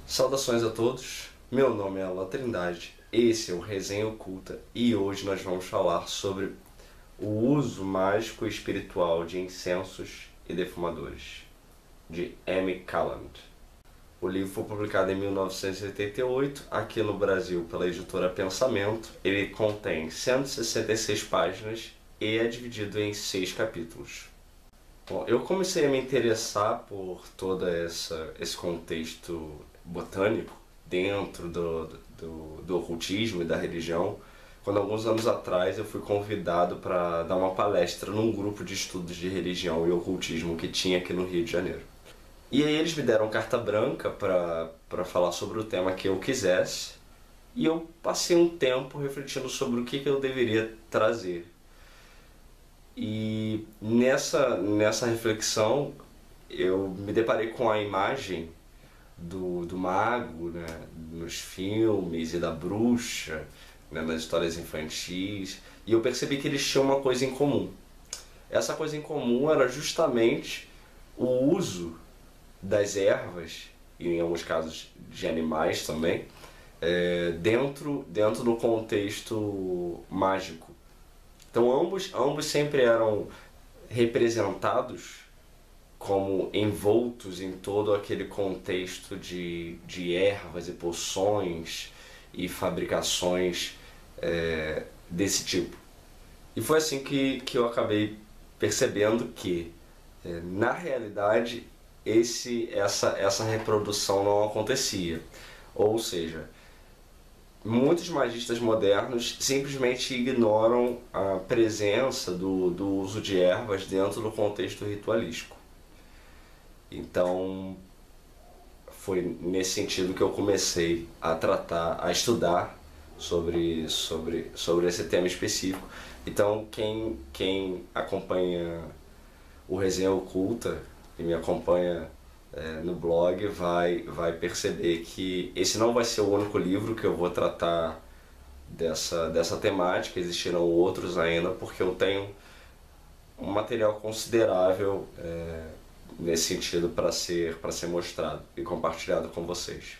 Saudações a todos, meu nome é Alan Trindade, esse é o Resenha Oculta e hoje nós vamos falar sobre o uso mágico e espiritual de incensos e defumadores, de Amy Callend. O livro foi publicado em 1988, aqui no Brasil pela editora Pensamento. Ele contém 166 páginas e é dividido em 6 capítulos. Bom, eu comecei a me interessar por todo esse contexto botânico dentro do ocultismo e da religião, quando alguns anos atrás eu fui convidado para dar uma palestra num grupo de estudos de religião e ocultismo que tinha aqui no Rio de Janeiro. E aí eles me deram carta branca para falar sobre o tema que eu quisesse, e eu passei um tempo refletindo sobre o que eu deveria trazer. E nessa reflexão eu me deparei com a imagem do mago, né, nos filmes, e da bruxa, né, nas histórias infantis, e eu percebi que eles tinham uma coisa em comum. Essa coisa em comum era justamente o uso das ervas, e em alguns casos de animais também, dentro do contexto mágico. Então ambos sempre eram representados como envoltos em todo aquele contexto de ervas e poções e fabricações desse tipo. E foi assim que eu acabei percebendo que, na realidade, essa reprodução não acontecia. Ou seja, muitos magistas modernos simplesmente ignoram a presença do uso de ervas dentro do contexto ritualístico. Então, foi nesse sentido que eu comecei a estudar sobre esse tema específico. Então, quem acompanha o Resenha Oculta e me acompanha no blog vai perceber que esse não vai ser o único livro que eu vou tratar dessa temática. Existirão outros ainda, porque eu tenho um material considerável nesse sentido para ser mostrado e compartilhado com vocês.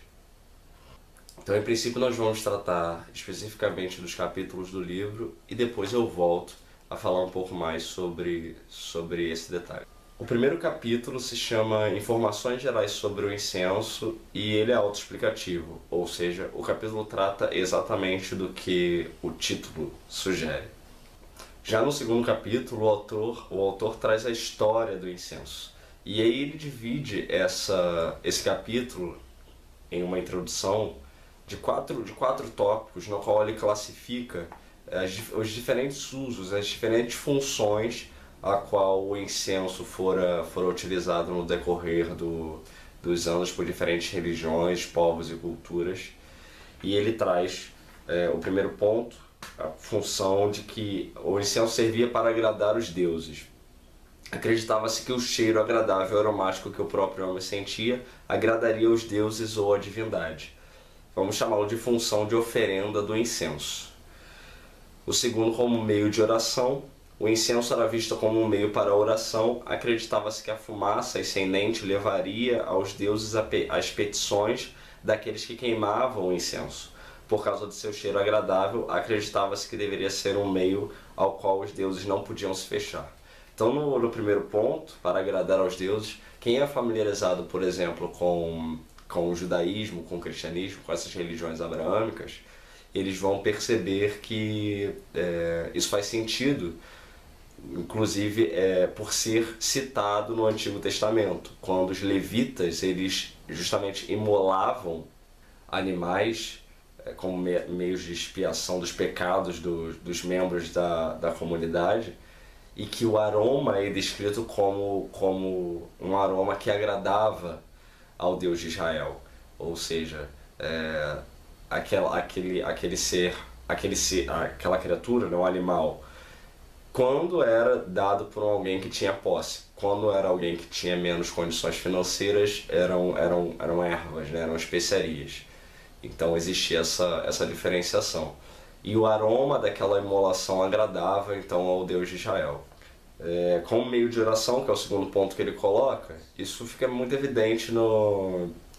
Então, em princípio, nós vamos tratar especificamente dos capítulos do livro e depois eu volto a falar um pouco mais sobre esse detalhe. O primeiro capítulo se chama Informações Gerais sobre o Incenso e ele é autoexplicativo, ou seja, o capítulo trata exatamente do que o título sugere. Já no segundo capítulo, o autor traz a história do incenso. E aí ele divide esse capítulo em uma introdução de quatro tópicos, no qual ele classifica os diferentes usos, as diferentes funções a qual o incenso fora utilizado no decorrer dos anos por diferentes religiões, povos e culturas. E ele traz o primeiro ponto, a função de que o incenso servia para agradar os deuses. Acreditava-se que o cheiro agradável e aromático que o próprio homem sentia agradaria os deuses ou a divindade. Vamos chamá-lo de função de oferenda do incenso. O segundo, como meio de oração. O incenso era visto como um meio para a oração. Acreditava-se que a fumaça ascendente levaria aos deuses as petições daqueles que queimavam o incenso. Por causa de seu cheiro agradável, acreditava-se que deveria ser um meio ao qual os deuses não podiam se fechar. Então, no primeiro ponto, para agradar aos deuses, quem é familiarizado, por exemplo, com o judaísmo, com o cristianismo, com essas religiões abraâmicas, eles vão perceber que isso faz sentido, inclusive por ser citado no Antigo Testamento, quando os levitas eles justamente imolavam animais como meios de expiação dos pecados dos membros da comunidade, e que o aroma é descrito como um aroma que agradava ao Deus de Israel, ou seja, aquela criatura, não, animal, quando era dado por alguém que tinha posse. Quando era alguém que tinha menos condições financeiras, eram ervas, né? Eram especiarias. Então existia essa diferenciação. E o aroma daquela imolação agradava então ao Deus de Israel. Como meio de oração, que é o segundo ponto que ele coloca, isso fica muito evidente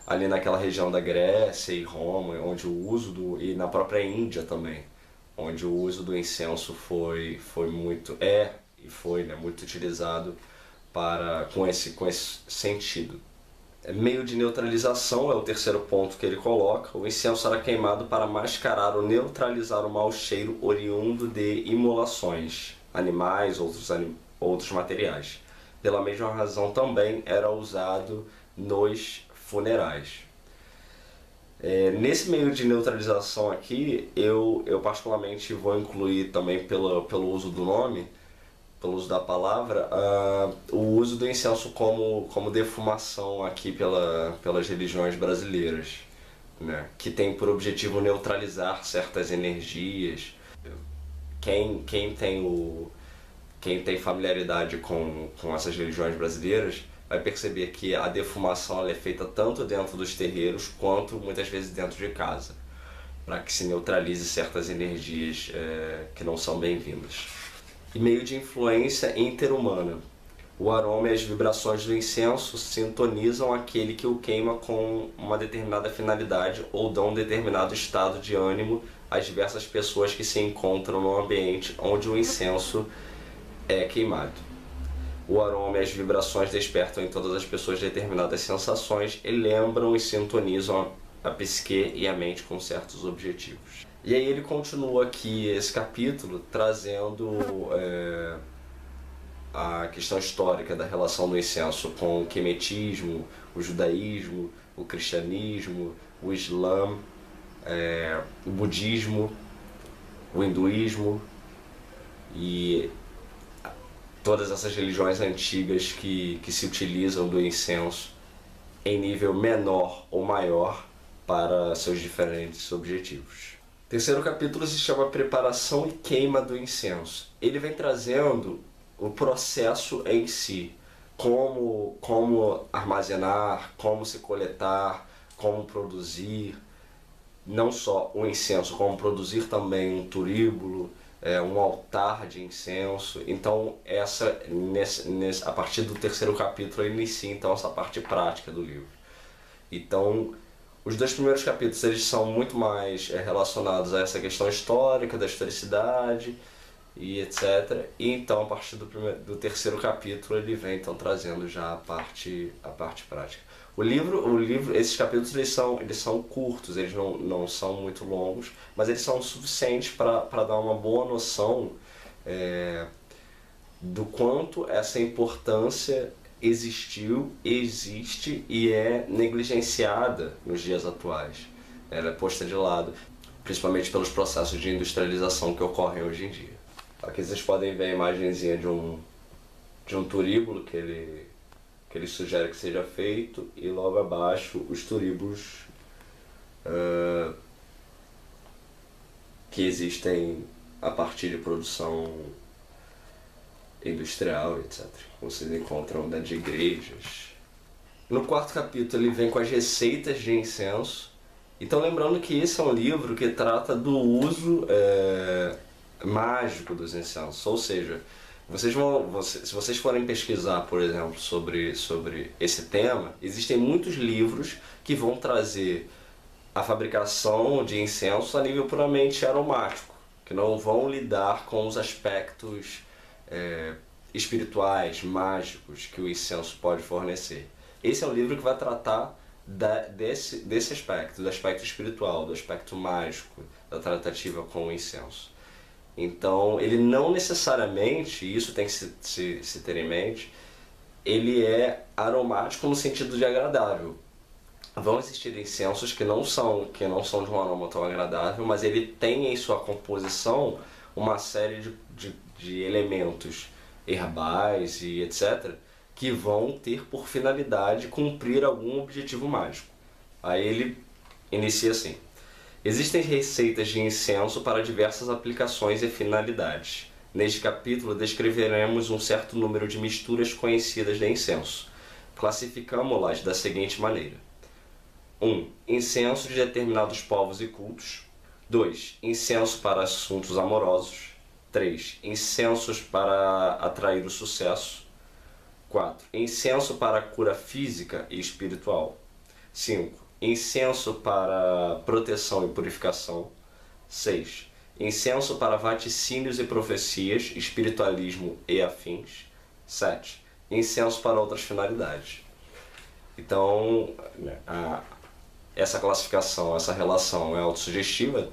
ali naquela região da Grécia e Roma, onde o uso e na própria Índia também, onde o uso do incenso foi muito, e foi, né, muito utilizado com esse sentido. Meio de neutralização é o terceiro ponto que ele coloca. O incenso era queimado para mascarar ou neutralizar o mau cheiro oriundo de imolações, animais, outros materiais. Pela mesma razão também era usado nos funerais. Nesse meio de neutralização aqui, eu particularmente vou incluir também pelo uso do nome, pelo uso da palavra, o uso do incenso como defumação aqui pelas religiões brasileiras, né? Que tem por objetivo neutralizar certas energias. Quem tem familiaridade com essas religiões brasileiras vai perceber que a defumação ela é feita tanto dentro dos terreiros quanto muitas vezes dentro de casa, para que se neutralize certas energias que não são bem-vindas. E meio de influência interhumana. O aroma e as vibrações do incenso sintonizam aquele que o queima com uma determinada finalidade ou dão um determinado estado de ânimo às diversas pessoas que se encontram no ambiente onde o incenso é queimado. O aroma e as vibrações despertam em todas as pessoas determinadas sensações e lembram e sintonizam a psique e a mente com certos objetivos. E aí ele continua aqui esse capítulo trazendo a questão histórica da relação do incenso com o quemetismo, o judaísmo, o cristianismo, o islã, o budismo, o hinduísmo e todas essas religiões antigas que se utilizam do incenso em nível menor ou maior para seus diferentes objetivos. O terceiro capítulo se chama Preparação e Queima do Incenso. Ele vem trazendo o processo em si, como armazenar, como se coletar, como produzir, não só o incenso, como produzir também um turíbulo, um altar de incenso. Então a partir do terceiro capítulo ele inicia então essa parte prática do livro. Então os dois primeiros capítulos eles são muito mais relacionados a essa questão histórica, da historicidade e etc. E então a partir do terceiro capítulo ele vem então trazendo já a parte prática. Esses capítulos eles são curtos, eles não são muito longos, mas eles são suficientes para dar uma boa noção do quanto essa importância existe e é negligenciada nos dias atuais. Ela é posta de lado, principalmente pelos processos de industrialização que ocorrem hoje em dia. Aqui vocês podem ver a imagenzinha de um turíbulo que ele sugere que seja feito, e logo abaixo os turíbulos que existem a partir de produção industrial, etc. Vocês encontram dentro de igrejas. No quarto capítulo ele vem com as receitas de incenso. Então lembrando que esse é um livro que trata do uso mágico dos incensos, ou seja, se vocês forem pesquisar, por exemplo, sobre esse tema, existem muitos livros que vão trazer a fabricação de incenso a nível puramente aromático, que não vão lidar com os aspectos espirituais, mágicos que o incenso pode fornecer. Esse é um livro que vai tratar desse aspecto, do aspecto espiritual, do aspecto mágico, da tratativa com o incenso. Então, ele não necessariamente, isso tem que se ter em mente, ele é aromático no sentido de agradável. Vão existir incensos que não são de um aroma tão agradável, mas ele tem em sua composição uma série de elementos herbais e etc., que vão ter por finalidade cumprir algum objetivo mágico. Aí ele inicia assim: existem receitas de incenso para diversas aplicações e finalidades. Neste capítulo descreveremos um certo número de misturas conhecidas de incenso. Classificamos-las da seguinte maneira: 1. Incenso de determinados povos e cultos. 2. Incenso para assuntos amorosos. 3. Incensos para atrair o sucesso. 4. Incenso para a cura física e espiritual. 5. Incenso para proteção e purificação. 6. Incenso para vaticínios e profecias, espiritualismo e afins. 7. Incenso para outras finalidades. Então, essa classificação, essa relação é autossugestiva.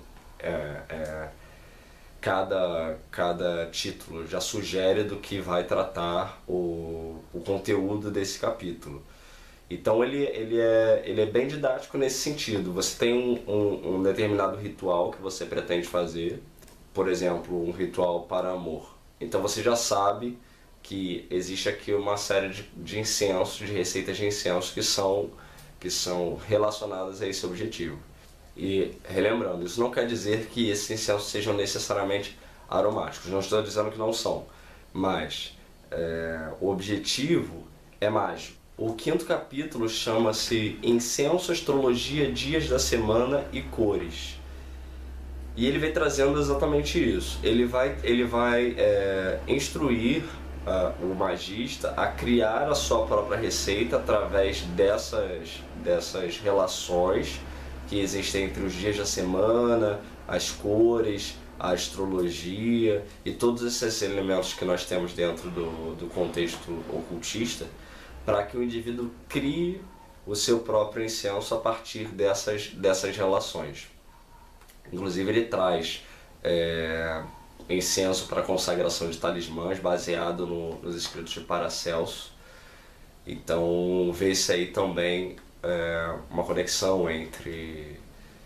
Cada título já sugere do que vai tratar o conteúdo desse capítulo. Então ele é bem didático nesse sentido. Você tem um determinado ritual que você pretende fazer, por exemplo, um ritual para amor. Então você já sabe que existe aqui uma série de incensos, de receitas de incenso que são relacionadas a esse objetivo. E relembrando, isso não quer dizer que esses incensos sejam necessariamente aromáticos. Não estou dizendo que não são, mas o objetivo é mágico. O 5º capítulo chama-se Incenso, Astrologia, Dias da Semana e Cores. E ele vem trazendo exatamente isso. Ele vai instruir o magista a criar a sua própria receita através dessas relações que existem entre os dias da semana, as cores, a astrologia e todos esses elementos que nós temos dentro do contexto ocultista, para que o indivíduo crie o seu próprio incenso a partir dessas relações. Inclusive ele traz incenso para consagração de talismãs baseado nos escritos de Paracelso. Então vê-se aí também uma conexão entre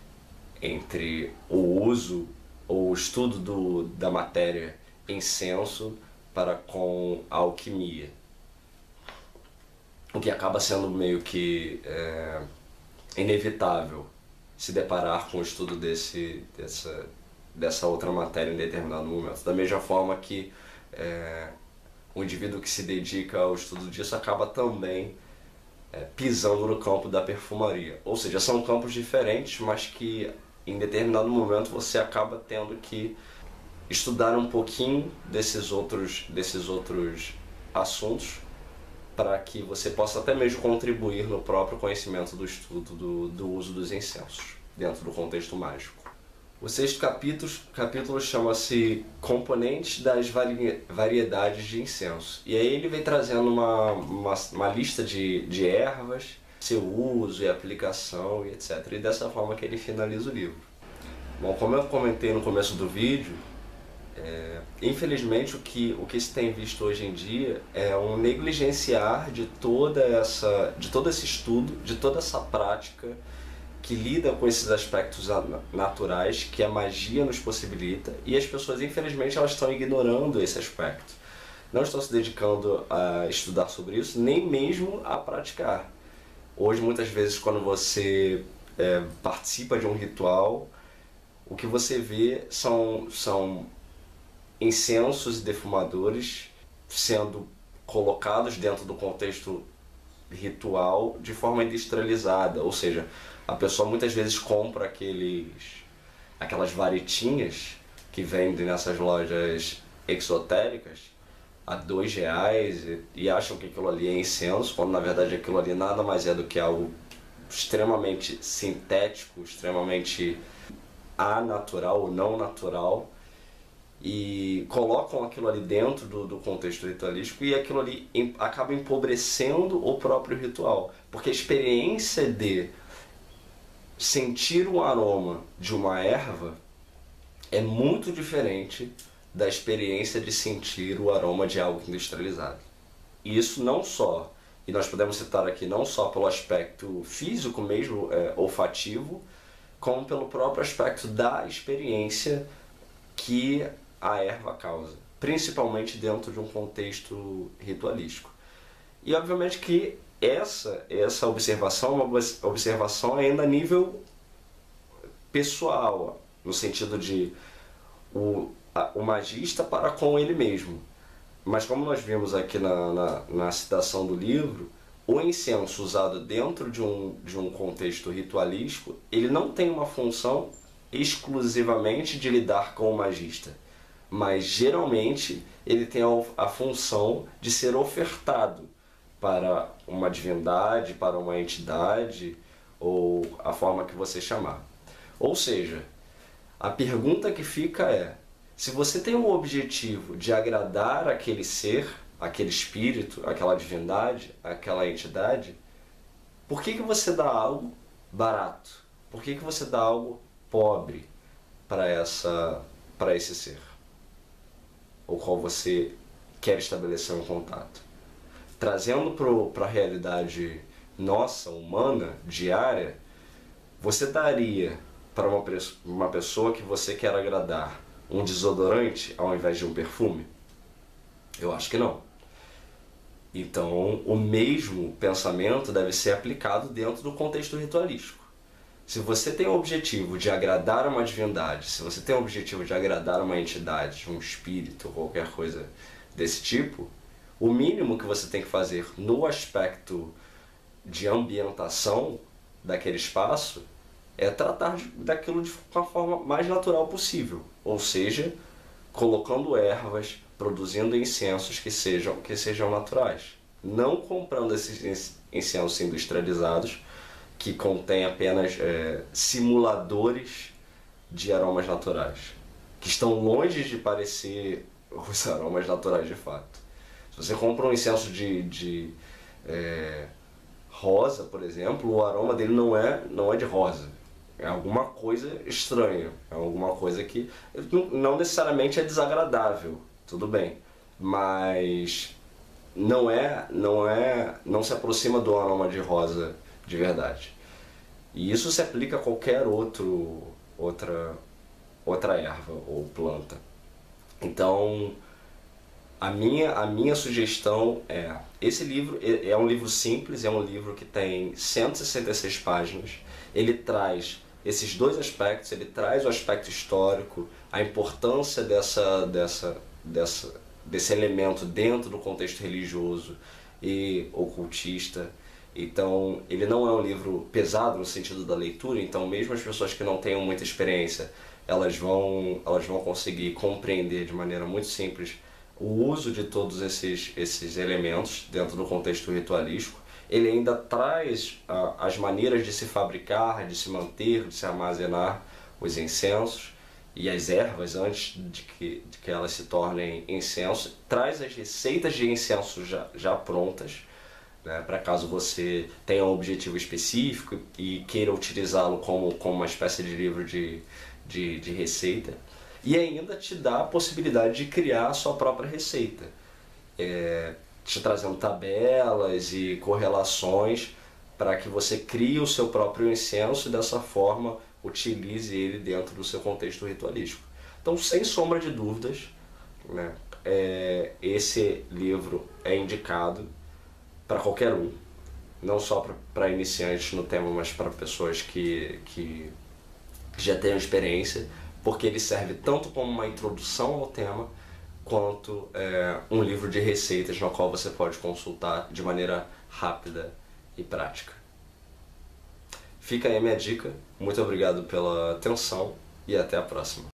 o uso ou o estudo da matéria incenso para com a alquimia. O que acaba sendo meio que inevitável se deparar com o estudo dessa outra matéria em determinado momento. Da mesma forma que o indivíduo que se dedica ao estudo disso acaba também pisando no campo da perfumaria. Ou seja, são campos diferentes, mas que em determinado momento você acaba tendo que estudar um pouquinho desses outros assuntos para que você possa até mesmo contribuir no próprio conhecimento do estudo do uso dos incensos dentro do contexto mágico. O 6º capítulo chama-se Componentes das variedades de incenso. E aí ele vem trazendo uma lista de ervas, seu uso e aplicação e etc. E dessa forma que ele finaliza o livro. Bom, como eu comentei no começo do vídeo, infelizmente o que se tem visto hoje em dia é um negligenciar de todo esse estudo, de toda essa prática que lida com esses aspectos naturais que a magia nos possibilita, e as pessoas infelizmente elas estão ignorando esse aspecto. Não estão se dedicando a estudar sobre isso, nem mesmo a praticar. Hoje muitas vezes quando você participa de um ritual, o que você vê são incensos e defumadores sendo colocados dentro do contexto ritual de forma industrializada, ou seja, a pessoa muitas vezes compra aquelas varetinhas que vendem nessas lojas exotéricas a R$2 e acham que aquilo ali é incenso, quando na verdade aquilo ali nada mais é do que algo extremamente sintético, extremamente anatural ou não natural, e colocam aquilo ali dentro do contexto ritualístico e aquilo ali acaba empobrecendo o próprio ritual, porque a experiência de sentir o aroma de uma erva é muito diferente da experiência de sentir o aroma de algo industrializado. E isso não só, e nós podemos citar aqui não só pelo aspecto físico mesmo, olfativo, como pelo próprio aspecto da experiência que a erva causa, principalmente dentro de um contexto ritualístico. E obviamente que essa observação é uma observação ainda a nível pessoal, no sentido de o magista para com ele mesmo. Mas como nós vimos aqui na citação do livro, o incenso usado dentro de um contexto ritualístico, ele não tem uma função exclusivamente de lidar com o magista, mas geralmente ele tem a função de ser ofertado para uma divindade, para uma entidade ou a forma que você chamar. Ou seja, a pergunta que fica é: se você tem o objetivo de agradar aquele ser, aquele espírito, aquela divindade, aquela entidade, por que você dá algo barato? Por que você dá algo pobre para esse ser? Ou qual você quer estabelecer um contato? Trazendo para a realidade nossa, humana, diária, você daria para uma pessoa que você quer agradar um desodorante ao invés de um perfume? Eu acho que não. Então, o mesmo pensamento deve ser aplicado dentro do contexto ritualístico. Se você tem o objetivo de agradar uma divindade, se você tem o objetivo de agradar uma entidade, um espírito, qualquer coisa desse tipo, o mínimo que você tem que fazer no aspecto de ambientação daquele espaço é tratar daquilo de uma forma mais natural possível. Ou seja, colocando ervas, produzindo incensos que sejam naturais. Não comprando esses incensos industrializados que contêm apenas simuladores de aromas naturais, que estão longe de parecer os aromas naturais de fato. Se você compra um incenso de rosa, por exemplo, o aroma dele não é de rosa. É alguma coisa estranha, é alguma coisa que não necessariamente é desagradável, tudo bem, mas não se aproxima do aroma de rosa de verdade. E isso se aplica a qualquer outra erva ou planta. Então, a minha sugestão é: esse livro é um livro simples, é um livro que tem 166 páginas, ele traz esses dois aspectos, ele traz o aspecto histórico, a importância desse elemento dentro do contexto religioso e ocultista. Então, ele não é um livro pesado no sentido da leitura, então mesmo as pessoas que não tenham muita experiência, elas vão conseguir compreender de maneira muito simples o uso de todos esses elementos dentro do contexto ritualístico. Ele ainda traz as maneiras de se fabricar, de se manter, de se armazenar os incensos e as ervas antes de que elas se tornem incenso. Traz as receitas de incenso já prontas, né, para caso você tenha um objetivo específico e queira utilizá-lo como uma espécie de livro de receita. E ainda te dá a possibilidade de criar a sua própria receita, te trazendo tabelas e correlações para que você crie o seu próprio incenso e dessa forma utilize ele dentro do seu contexto ritualístico. Então, sem sombra de dúvidas, né, esse livro é indicado para qualquer um, não só para iniciantes no tema, mas para pessoas que já tenham experiência, porque ele serve tanto como uma introdução ao tema, quanto um livro de receitas no qual você pode consultar de maneira rápida e prática. Fica aí a minha dica, muito obrigado pela atenção e até a próxima.